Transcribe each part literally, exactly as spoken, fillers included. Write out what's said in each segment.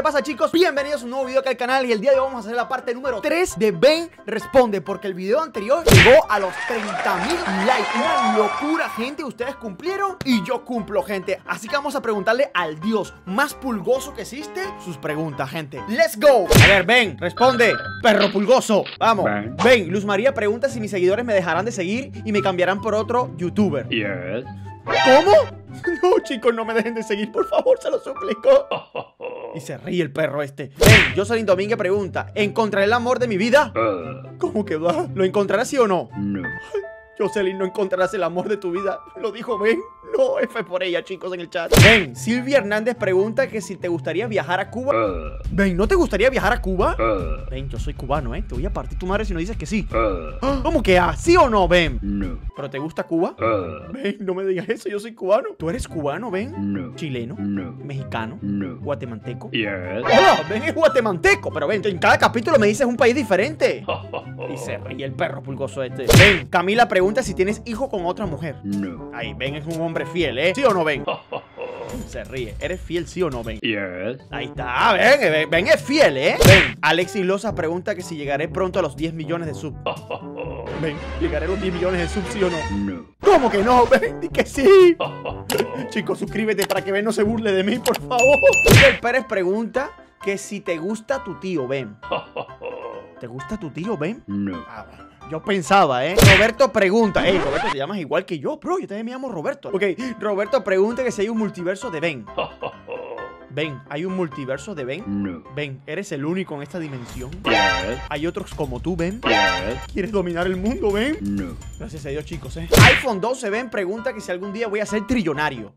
¿Qué pasa, chicos? Bienvenidos a un nuevo video acá al canal. Y el día de hoy vamos a hacer la parte número tres de Ben Responde, porque el video anterior llegó a los treinta mil likes. Una locura, gente. Ustedes cumplieron y yo cumplo, gente. Así que vamos a preguntarle al dios más pulgoso que existe sus preguntas, gente. ¡Let's go! A ver, Ben, responde, perro pulgoso. Vamos. Ben, Ben Luz María pregunta si mis seguidores me dejarán de seguir y me cambiarán por otro youtuber. Yes. ¿Cómo? No, chicos, no me dejen de seguir, por favor, se lo suplico. Y se ríe el perro este. Ben, Jocelyn Domínguez pregunta: ¿encontraré el amor de mi vida? Uh, ¿Cómo que va? ¿Lo encontrarás sí o no? no. Jocelyn, no encontrarás el amor de tu vida. Lo dijo Ben. No, F por ella, chicos, en el chat. Ben, Silvia Hernández pregunta que si te gustaría viajar a Cuba. Uh, Ben, ¿no te gustaría viajar a Cuba? uh, Ben, yo soy cubano, ¿eh? Te voy a partir tu madre si no dices que sí. uh, ¿Cómo que ah? ¿Sí o no, Ben? no. ¿Pero te gusta Cuba? Uh, Ben, no me digas eso, yo soy cubano. ¿Tú eres cubano, Ben? no. ¿Chileno? No. ¿Mexicano? No. ¿Guatemalteco? Yes. ¡Hola! Ben es guatemalteco. Pero Ben, en cada capítulo me dices un país diferente. Y se ríe el perro pulgoso este. Ben, Camila pregunta si tienes hijo con otra mujer. No. Ay, Ben es un hombre fiel, ¿eh? ¿Sí o no, Ben? Se ríe. ¿Eres fiel, sí o no, Ben? Yes. Ahí está, Ben, Ben, Ben es fiel, ¿eh? Ben, Alexis Loza pregunta que si llegaré pronto a los diez millones de subs. Ben, ¿llegaré a los diez millones de subs, sí o no? No. ¿Cómo que no, Ben? Di que sí. Chicos, suscríbete para que Ben no se burle de mí, por favor. El Pérez pregunta que si te gusta tu tío, Ben. ¿Te gusta tu tío, Ben? No. Ah, bueno. Yo pensaba, ¿eh? Roberto pregunta. Ey, Roberto, te llamas igual que yo, bro. Yo también me llamo Roberto. Ok, Roberto pregunta que si hay un multiverso de Ben. Ben, ¿hay un multiverso de Ben? No. Ben, ¿eres el único en esta dimensión? Yes. ¿Hay otros como tú, Ben? Yes. ¿Quieres dominar el mundo, Ben? No. Gracias a Dios, chicos, ¿eh? iPhone doce, Ben, pregunta que si algún día voy a ser trillonario.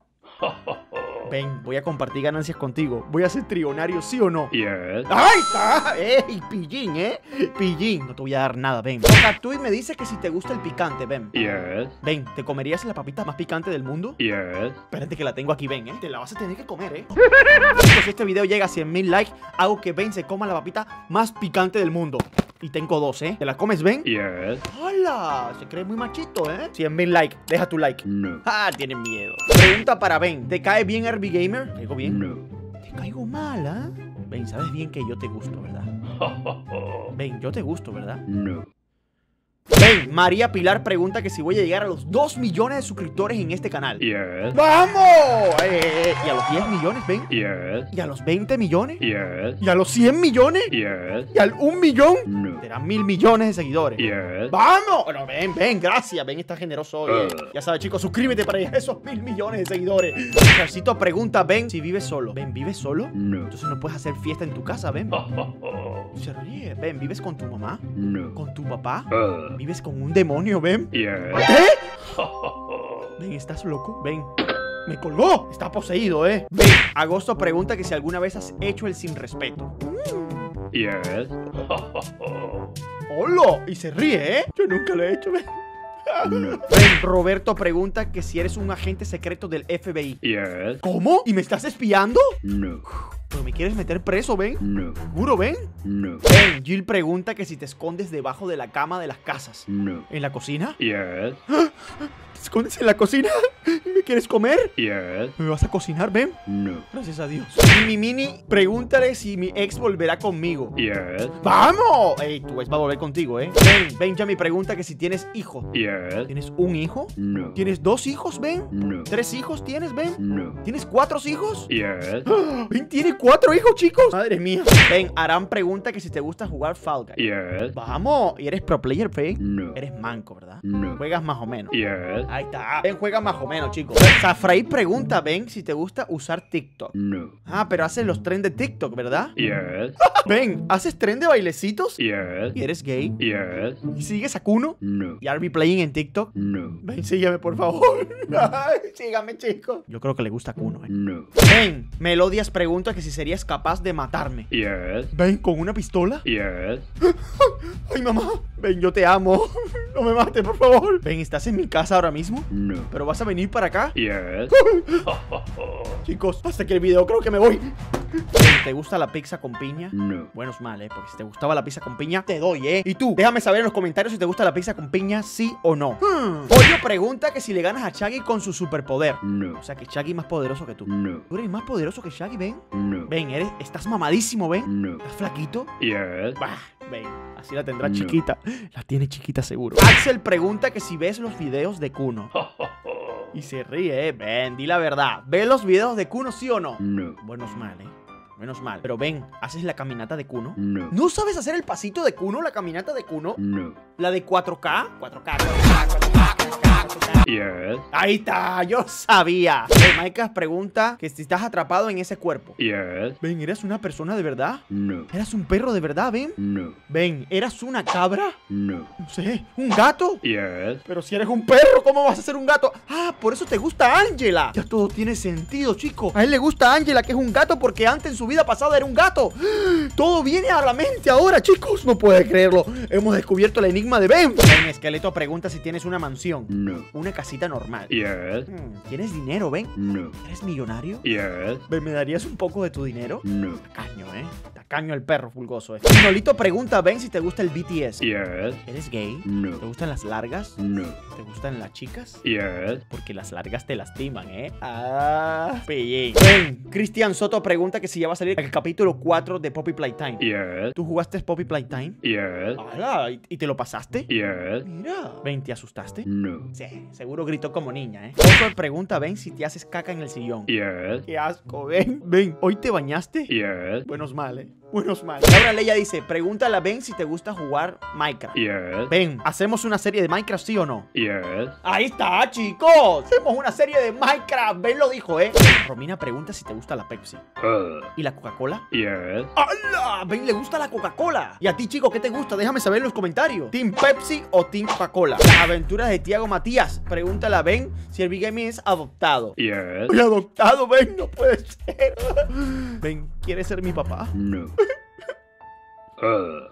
Ben, voy a compartir ganancias contigo. ¿Voy a ser trillonario, sí o no? Yes. ¡Ahí está! ¡Ey, pillín, eh! Pillín. No te voy a dar nada, Ben. Tocatui me dice que si te gusta el picante, Ben. Yes. Ben, ¿te comerías la papita más picante del mundo? Yes. Espérate que la tengo aquí, Ben, ¿eh? Te la vas a tener que comer, ¿eh? Chicos, si este video llega a cien mil likes, hago que Ben se coma la papita más picante del mundo. Y tengo dos, ¿eh? ¿Te la comes, Ben? Yes. ¡Hala! Se cree muy machito, ¿eh? cien mil likes. Deja tu like. No. Ah, tienen miedo. Pregunta para Ben. ¿Te cae bien Herbie Gamer? ¿Te caigo bien? No. Te caigo mal, ¿ah? ¿eh? Ben, sabes bien que yo te gusto, ¿verdad? Ben, yo te gusto, ¿verdad? No. Ben, María Pilar pregunta que si voy a llegar a los dos millones de suscriptores en este canal. Yes. ¡Vamos! Eh, eh, ¿Y a los diez millones, Ben? Yes. ¿Y a los veinte millones? Yes. ¿Y a los cien millones? Yes. ¿Y al un millón? No. Serán mil millones de seguidores. Yes. ¡Vamos! Bueno, Ben, Ben, gracias. Ben está generoso hoy, eh. Uh. Ya sabes, chicos, suscríbete para llegar a esos mil millones de seguidores. Ejercito pregunta, Ben, si vives solo. Ben, ¿vives solo? No. Entonces no puedes hacer fiesta en tu casa, Ben. Se ríe. Ben, ¿vives con tu mamá? No. ¿Con tu papá? Uh. ¿Vives con un demonio, Ben? Yes. ¿Qué? Ben, ¿estás loco? Ben, me colgó. Está poseído, ¿eh? Ben, Agosto pregunta que si alguna vez has hecho el sin respeto. Yes. ¡Hola! Y se ríe, ¿eh? Yo nunca lo he hecho, Ben. No. Ben, Roberto pregunta que si eres un agente secreto del F B I. Yes. ¿Cómo? ¿Y me estás espiando? No. ¿Pero me quieres meter preso, Ben? No. ¿Seguro, Ben? No. Ben, Jill pregunta que si te escondes debajo de la cama de las casas. No. ¿En la cocina? Yes. ¿Te escondes en la cocina? ¿Me quieres comer? Yes. ¿Me vas a cocinar, Ben? No. Gracias a Dios. Mimi Mini, pregúntale si mi ex volverá conmigo. Yes. ¡Vamos! Ey, tu ex va a volver contigo, ¿eh? Ben, Benjamin pregunta que si tienes hijos. Yes. ¿Tienes un hijo? No. ¿Tienes dos hijos, Ben? No. ¿Tres hijos tienes, Ben? No. ¿Tienes cuatro hijos? Yes. Ben tiene cuatro hijos, chicos. Madre mía. Ben, Aram pregunta que si te gusta jugar Fall Guys. Yes. Vamos. ¿Y eres pro player, Ben? No. Eres manco, ¿verdad? No. Juegas más o menos. Yes. Ahí está. Ben juega más o menos, chicos. Safraí pregunta, Ben, si te gusta usar TikTok. No. Ah, pero haces los trends de TikTok, ¿verdad? Yes. Ben, ¿haces trend de bailecitos? Yes. ¿Y eres gay? Yes. ¿Y sigues a Kuno? No. ¿Y R B Playing en TikTok? No. Ben, sígueme, por favor. Ay, sígame, chicos. Yo creo que le gusta a Kuno, eh. No. Ben, Melodias pregunta que si serías capaz de matarme. Yes. Ben, ¿con una pistola? Yes. Ay, mamá. Ben, yo te amo. No me mates, por favor. Ben, ¿estás en mi casa ahora mismo? No. ¿Pero vas a venir para acá? Yes. Chicos, hasta que el video creo que me voy. Ben, ¿te gusta la pizza con piña? No. Bueno, es mal, ¿eh? Porque si te gustaba la pizza con piña, te doy, ¿eh? Y tú, déjame saber en los comentarios si te gusta la pizza con piña, sí o no. Hmm. Pollo pregunta que si le ganas a Shaggy con su superpoder. No. O sea, que Shaggy es más poderoso que tú. No. ¿Tú eres más poderoso que Shaggy, ven? No. Ven, eres, estás mamadísimo, ven. No. ¿Estás flaquito? Yes. Bah, ven, así la tendrá No. chiquita. La tiene chiquita seguro. Axel pregunta que si ves los videos de Kuno. Y se ríe, eh. Ven, di la verdad. ¿Ves los videos de Kuno, sí o no? No. Bueno, es mal, eh. Menos mal. Pero ven, ¿haces la caminata de Kuno? No. ¿No sabes hacer el pasito de Kuno, la caminata de Kuno? No. La de cuatro K. cuatro K, cuatro K, cuatro K, cuatro K, cuatro K. Yes. Ahí está, yo sabía. Eh, Minecraft pregunta que si estás atrapado en ese cuerpo. Yes. Ven, ¿eras una persona de verdad? No. ¿Eras un perro de verdad, ven? No. Ven, ¿eras una cabra? No. No sé, ¿un gato? Yes. Pero si eres un perro, ¿cómo vas a ser un gato? Ah, por eso te gusta Ángela. Ya todo tiene sentido, chico. A él le gusta Ángela, que es un gato, porque antes en su vida pasada era un gato. Todo viene a la mente ahora, chicos. No puede creerlo. Hemos descubierto el enigma de Ben. Ben, Esqueleto pregunta si tienes una mansión. No. Una casita normal. Yes. Hmm, ¿Tienes dinero, Ben? No. ¿Eres millonario? Yes. Ben, ¿me darías un poco de tu dinero? No. Tacaño, ¿eh? Tacaño el perro fulgoso, eh. Nolito pregunta, Ben, si te gusta el B T S. Yes. ¿Eres gay? ¿Te No. gustan las largas? No. ¿Te gustan las chicas? Yes. Porque las largas te lastiman, ¿eh? Ah, pillín. Ben, Cristian Soto pregunta que si ya va a salir el capítulo cuatro de Poppy Playtime. Yes. ¿Tú jugaste Poppy Playtime? Yes. ¡Hala! ¿Y, y te lo pasaste? Yes. Mira. Ben, ¿te asustaste? No. Sí, seguro gritó como niña, ¿eh? Oso pregunta, Ben, si te haces caca en el sillón. Yes. ¡Qué asco, Ben! Ben, ¿hoy te bañaste? Yes. Buenos mal, ¿eh? Buenos mal. Laura Leia dice, pregúntale a Ben si te gusta jugar Minecraft. Yes. Ben, ¿hacemos una serie de Minecraft, sí o no? Yes. Ahí está, chicos. Hacemos una serie de Minecraft. Ben lo dijo, ¿eh? Romina pregunta si te gusta la Pepsi. Uh. ¿Y la Coca-Cola? Yes. ¡Hala! Ben le gusta la Coca-Cola. Y a ti, chico, ¿qué te gusta? Déjame saber en los comentarios. ¿Team Pepsi o Team Coca-Cola? Las aventuras de Tiago Matías. Pregúntale a Ben si el Big Game es adoptado. Yes. Soy adoptado, Ben. No puede ser. Ben, ¿quieres ser mi papá? No. Uh.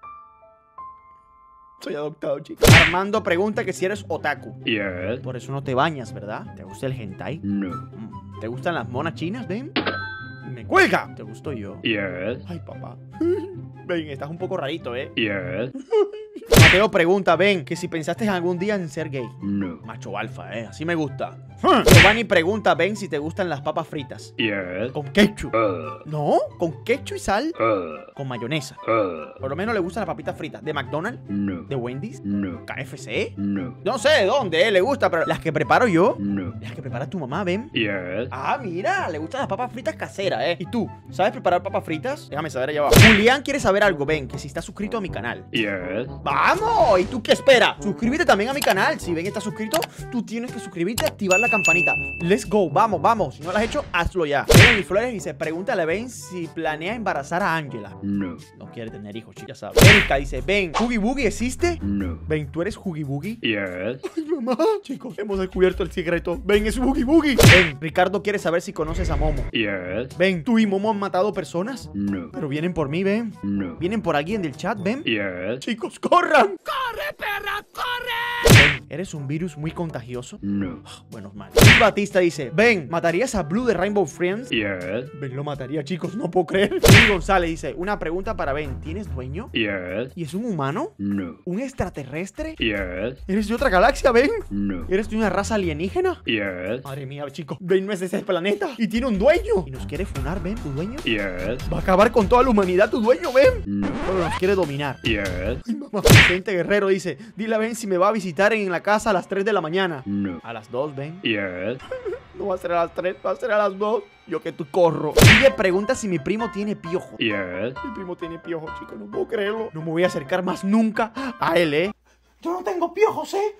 Soy adoptado, chicos. Armando pregunta que si eres otaku. Yes. Por eso no te bañas, ¿verdad? ¿Te gusta el hentai? No. Mm, ¿Te gustan las monas chinas, Ben? ¡Me cuelga! ¿Te gustó yo? Yes. Ay, papá. Ben, estás un poco rarito, ¿eh? Yes. Mateo pregunta, Ben, que si pensaste algún día en ser gay. No. Macho alfa, ¿eh? Así me gusta. Giovanni pregunta, Ben, si te gustan las papas fritas. Yes. Con ketchup. Uh. ¿No? ¿Con ketchup y sal? Uh. Con mayonesa. Uh. Por lo menos le gustan las papitas fritas. ¿De McDonald's? No. ¿De Wendy's? No. ¿K F C? No. No sé de dónde, ¿eh? Le gusta, pero las que preparo yo. No. Las que prepara tu mamá, Ben. Yes. Ah, mira, le gustan las papas fritas caseras, ¿eh? ¿Y tú? ¿Sabes preparar papas fritas? Déjame saber allá abajo. Julián quiere saber algo, Ben, que si está suscrito a mi canal. Yes. ¡Vamos! ¿Y tú qué esperas? Suscríbete también a mi canal. Si Ben está suscrito, tú tienes que suscribirte y activar la campanita. Let's go, vamos, vamos. Si no lo has hecho, hazlo ya. Benny Flores dice, pregúntale a Ben si planea embarazar a Ángela. No. No quiere tener hijos, chica, sabes. Erika dice, Ben, ¿Huggy Boogie existe? No. Ben, ¿tú eres Huggy Boogie? Yes. Ay, mamá, chicos, hemos descubierto el secreto. Ben, es Huggy Boogie. Ben, Ricardo quiere saber si conoces a Momo. Yes. Ben, ¿tú y Momo han matado personas? No. Pero vienen por mí, Ben. No. ¿Vienen por alguien del chat, Ben? Yes. Chicos, corran. ¡Corre, perra, corre! Ben, ¿eres un virus muy contagioso? No. Ah, bueno, mal. Luis Batista dice, Ben, ¿matarías a Blue de Rainbow Friends? Yes. Ben lo mataría, chicos, no puedo creer. Luis González dice, una pregunta para Ben, ¿tienes dueño? Yes. ¿Y es un humano? No. ¿Un extraterrestre? Yes. ¿Eres de otra galaxia, Ben? No. ¿Eres de una raza alienígena? Yes. Madre mía, chicos, Ben no es de ese planeta y tiene un dueño. ¿Y nos quiere funar, Ben, tu dueño? Yes. Va a acabar con toda la humanidad tu dueño, Ben. No. Pero nos quiere dominar. Yes. Ay, mamá. Vicente Guerrero dice, dile a Ben si me va a visitar en la casa a las tres de la mañana. No. A las dos, Ben. Yes. No va a ser a las tres, va a ser a las dos. Yo que tú corro. Guille pregunta si mi primo tiene piojo. Yes. Mi primo tiene piojo, chicos, no puedo creerlo. No me voy a acercar más nunca a él, ¿eh? Yo no tengo piojos, ¿eh?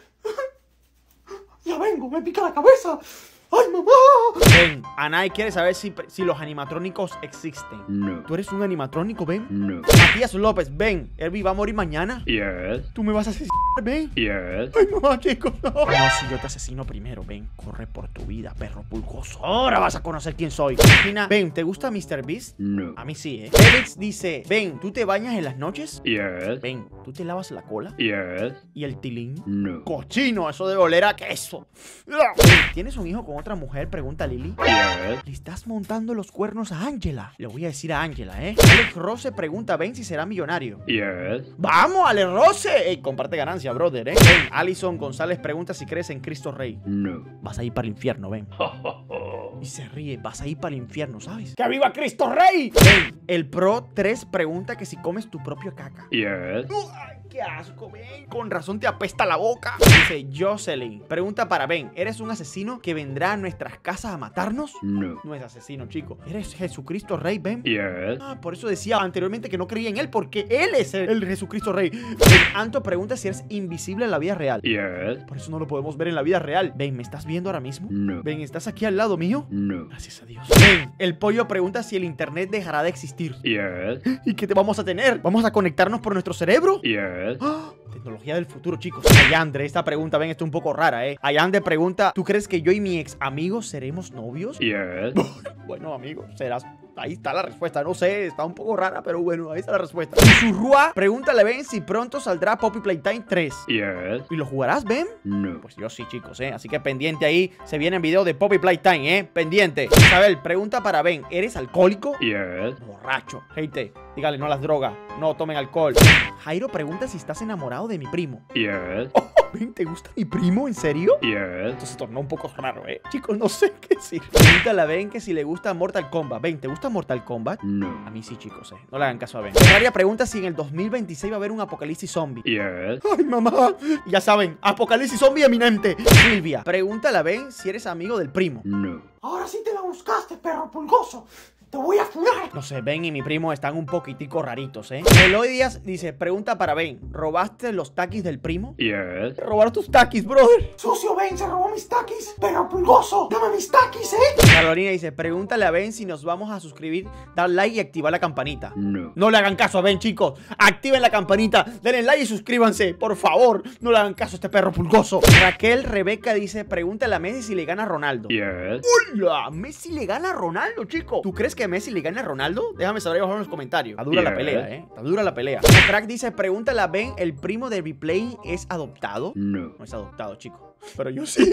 Ya vengo, me pica la cabeza. ¡Ay, mamá! Ben, Anay quiere saber si, si los animatrónicos existen. No. ¿Tú eres un animatrónico, Ben? No. Matías López, Ben, Elvi va a morir mañana. Yes. ¿Tú me vas a asesinar, Ben? Yes. Ay, mamá, chicos, no. No, si yo te asesino primero, Ben. Corre por tu vida, perro pulgoso. Ahora vas a conocer quién soy. Imagina, Ben, ¿te gusta míster Beast? No. A mí sí, ¿eh? Félix dice, Ben, ¿tú te bañas en las noches? Yes. Ben, ¿tú te lavas la cola? Yes. ¿Y el tilín? No. Cochino, eso debe oler a queso. Ben, ¿tienes un hijo con otra mujer? Pregunta Lili. Yes. Le estás montando los cuernos a Ángela. Le voy a decir a Ángela, ¿eh? Alex Rose pregunta, ven si será millonario. Yes. ¡Vamos, Alex Rose! Ey, comparte ganancia, brother, ¿eh? Ven, Alison González pregunta si crees en Cristo Rey. No. Vas a ir para el infierno, ven. Y se ríe, vas a ir para el infierno, ¿sabes? ¡Que viva Cristo Rey! Ven, el Pro tres pregunta que si comes tu propia caca. Yes. ¡Ay, qué asco, ven! Con razón te apesta la boca. Dice Jocelyn. Pregunta para Ben. ¿Eres un asesino que vendrá a nuestras casas a matarnos? No. No es asesino, chico. ¿Eres Jesucristo Rey, Ben? Yes. Ah, por eso decía anteriormente que no creía en él, porque él es el, el Jesucristo Rey. Ben, Anto pregunta si eres invisible en la vida real. Yes. Por eso no lo podemos ver en la vida real. Ben, ¿me estás viendo ahora mismo? No. Ben, ¿estás aquí al lado mío? No. Gracias a Dios. Ben, el pollo pregunta si el internet dejará de existir. Yes. ¿Y qué te vamos a tener? ¿Vamos a conectarnos por nuestro cerebro? Yes. ¡Ah! Tecnología del futuro, chicos. Ayandre, esta pregunta, ven, está un poco rara, ¿eh? Ayandre pregunta, ¿tú crees que yo y mi ex amigo seremos novios? Yes. Bueno, amigo, serás... Ahí está la respuesta, no sé, está un poco rara, pero bueno, ahí está la respuesta. Y Surrua, pregúntale, Ben, si pronto saldrá Poppy Playtime tres. Yes. ¿Y lo jugarás, Ben? No. Pues yo sí, chicos, ¿eh? Así que pendiente ahí, se viene el video de Poppy Playtime, ¿eh? Pendiente. Isabel, pregunta para Ben, ¿eres alcohólico? Yes. Borracho. Gente, dígale no a las drogas, no tomen alcohol. Jairo pregunta si estás enamorado de mi primo. Yes. Oh, Ben, ¿te gusta mi primo? ¿En serio? Yes. Entonces se tornó un poco raro, ¿eh? Chicos, no sé qué decir. Pregúntale a Ben que si le gusta Mortal Kombat. Ben, ¿te gusta Mortal Kombat? No. A mí sí, chicos, eh. No le hagan caso a Ben. Ferraria pregunta si en el dos mil veintiséis va a haber un apocalipsis zombie. Yes. Ay, mamá. Ya saben, apocalipsis zombie eminente. Silvia, pregúntale a Ben si eres amigo del primo. No. Ahora sí te la buscaste, perro pulgoso. Te voy a funar. No sé, Ben y mi primo están un poquitico raritos, ¿eh? Eloy Díaz dice, pregunta para Ben, ¿robaste los taquis del primo? Yes. Robaron tus taquis, brother. Sucio Ben se robó mis taquis, pero pulgoso, dame mis taquis, eh. Carolina dice, pregúntale a Ben si nos vamos a suscribir, dar like y activar la campanita. No. No le hagan caso a Ben, chicos. Activen la campanita, denle like y suscríbanse, por favor. No le hagan caso a este perro pulgoso. Raquel Rebeca dice, pregúntale a Messi si le gana a Ronaldo. Yes. ¡Hola! Messi le gana a Ronaldo, chico. ¿Tú crees que Messi le gana a Ronaldo? Déjame saber abajo en los comentarios. Está dura la Yes. pelea, eh. Está dura la pelea. Crack dice, pregúntale a Ben, ¿el primo de Replay es adoptado? No. No es adoptado, chico. Pero yo sí.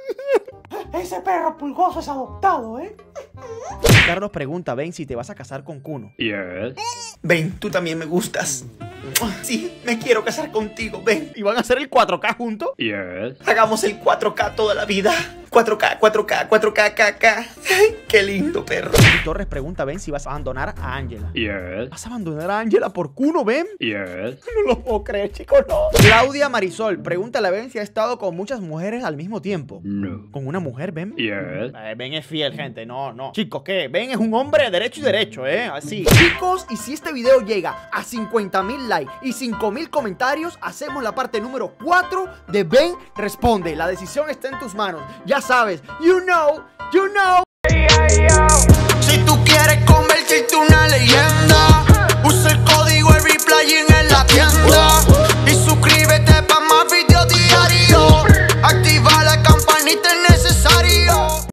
Ese perro pulgoso es adoptado, eh. Carlos pregunta, Ben, si te vas a casar con Kuno. Yes. Ben, tú también me gustas. Sí, me quiero casar contigo, Ben. ¿Y van a hacer el cuatro K juntos? Yes. Hagamos el cuatro K toda la vida. cuatro K, cuatro K, cuatro K, K, K. Ay, qué lindo, perro. Y Torres pregunta, Ben, si vas a abandonar a Ángela. Yes. ¿Vas a abandonar a Ángela por Kuno, Ben? Yes. No lo puedo creer, chicos, no. Claudia Marisol, pregúntale a Ben si ha estado con muchas mujeres al mismo tiempo. No. ¿Con una mujer, Ben? Yes. Eh, Ben es fiel, gente, no, no. Chicos, ¿qué? Ben es un hombre derecho y derecho, ¿eh? Así. Chicos, y si este video llega a cincuenta mil likes y cinco mil comentarios, hacemos la parte número cuatro de Ben Responde. La decisión está en tus manos. Ya sabes, you know, you know. Si tú quieres convertir tu